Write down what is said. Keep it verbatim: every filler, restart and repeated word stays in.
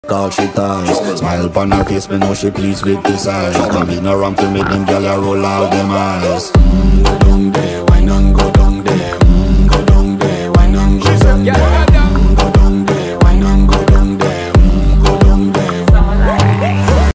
all she ties. Smile upon her face, me know she pleased with this eyes. Come in around to make them gyal a roll out them eyes.